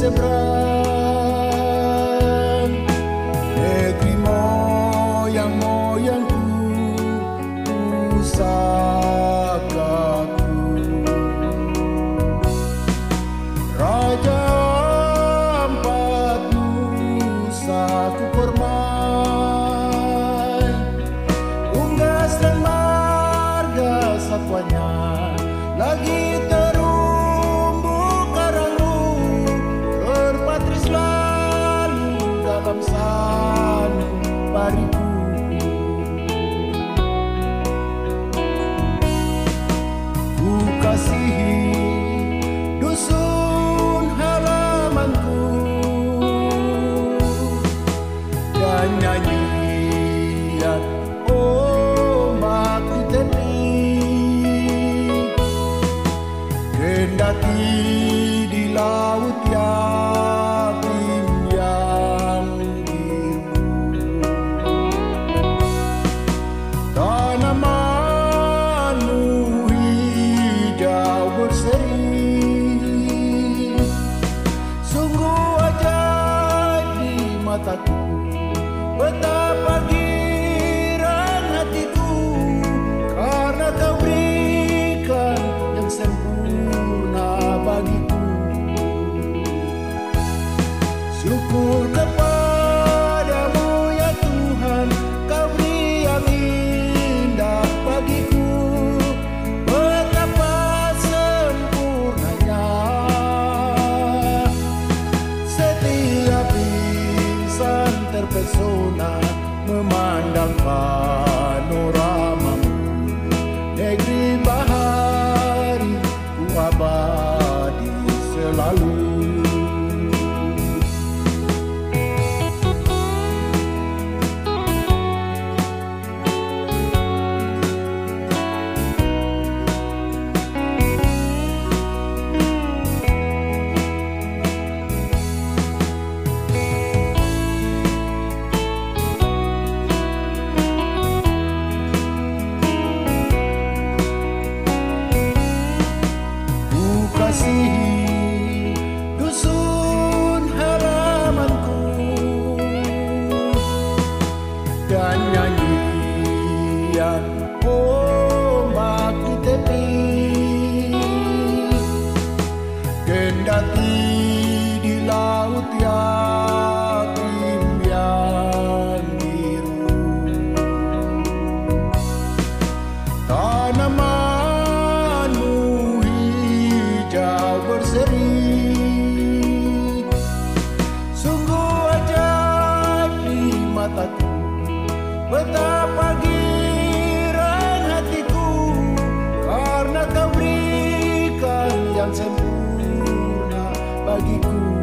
seberang, negeri moyang-moyangku, pusakaku. Raja empat nusa ku permai, unggas dan marga satwanya lagi terumbu karangmu, terpatri selalu dalam sanubariku. Ku kasihi dusun halamanku dan nyanyian ombak di tepi, kendati di laut yatim yang biru, tanamanmu hijau berseri, sungguh ajaib di mataku, betapa girang hatiku karena kau berikan yang sempurna bagiku. Syukur kepadamu ya Tuhan, kau beri yang indah bagiku, betapa sempurnanya setiap insan terpesona memandang panoramamu, negeri bahari ku abadi selalu. Kasihi dusun halamanku dan nyanyian ombak di tepi, kendati di laut yatim yang biru, tanamanmu hijau berseri, sungguh ajaib di mataku, betapa girang hatiku karena kau berikan yang sempurna bagiku.